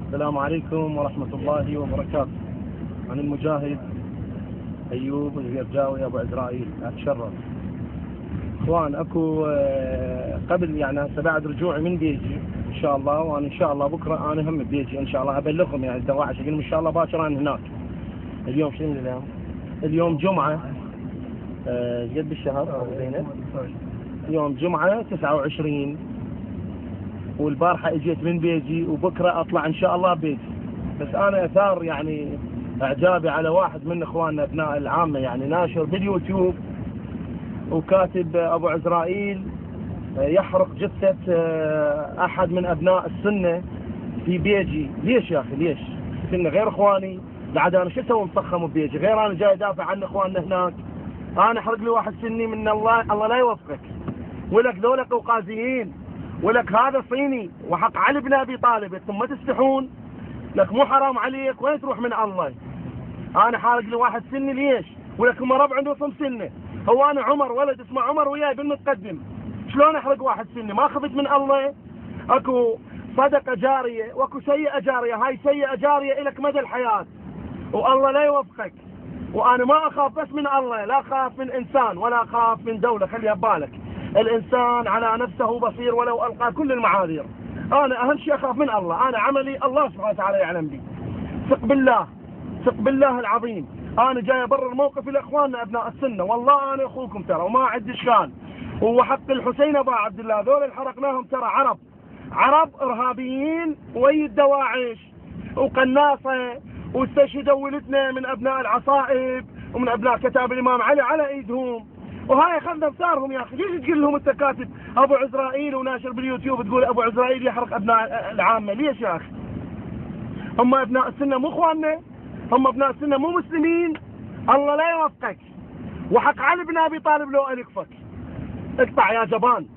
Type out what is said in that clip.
السلام عليكم ورحمة الله وبركاته. أنا المجاهد أيوب الزرجاوي أبو عزرائيل أتشرف. إخوان أكو قبل يعني هسه بعد رجوعي من بيجي إن شاء الله، وأنا إن شاء الله بكرة أنا هم بيجي إن شاء الله أبلغهم يعني الدواعش إن شاء الله باكر أنا هناك. اليوم شنو اليوم؟ اليوم جمعة قد الشهر زينب؟ يوم جمعة 29، والبارحة اجيت من بيجي وبكرة اطلع ان شاء الله بيجي. بس انا اثار يعني اعجابي على واحد من اخواننا ابناء العامة، يعني ناشر باليوتيوب وكاتب ابو عزرائيل يحرق جثة احد من ابناء السنة في بيجي. ليش يا اخي ليش؟ كنا غير اخواني بعد انا شو اسوي مفخم ببيجي؟ غير انا جاي ادافع عن اخواننا هناك. انا احرق لي واحد سني من الله لا يوفقك. ولك ذولا قوقازيين، ولك هذا صيني وحق علي بن ابي طالب، ثم تستحون لك مو حرام عليك؟ وين تروح من الله؟ انا حارق لي واحد سني ليش؟ ولك هم ربع عنده صم سنه. هو انا عمر ولد اسمه عمر وياي بالمتقدم، شلون احرق واحد سني؟ ما خفت من الله؟ اكو صدقه جاريه واكو سيئه جاريه، هاي سيئه جاريه الك مدى الحياه والله لا يوفقك. وانا ما اخاف بس من الله، لا اخاف من انسان ولا اخاف من دوله، خليها ببالك. الانسان على نفسه بصير ولو القى كل المعاذير. انا اهم شيء اخاف من الله، انا عملي الله سبحانه وتعالى يعلم بي. ثق بالله، ثق بالله العظيم. انا جاي ابرر موقفي لاخواننا ابناء السنه، والله انا اخوكم ترى وما عندي اشكال. وحق الحسين ابو عبد الله ذول اللي حرقناهم ترى عرب ارهابيين ويا الدواعش وقناصه، واستشهدوا ولدنا من ابناء العصائب ومن ابناء كتاب الامام علي على ايدهم. وهاي اخذنا بصارهم يا اخي. ليش تقول لهم انت كاتب ابو عزرائيل وناشر باليوتيوب تقول ابو عزرائيل يحرق ابناء العامه؟ ليش يا اخي؟ هم ابناء السنه مو اخواننا؟ هم ابناء السنه مو مسلمين؟ الله لا يوفقك. وحق علي بن ابي طالب لو ان يكفك. اقطع يا جبان.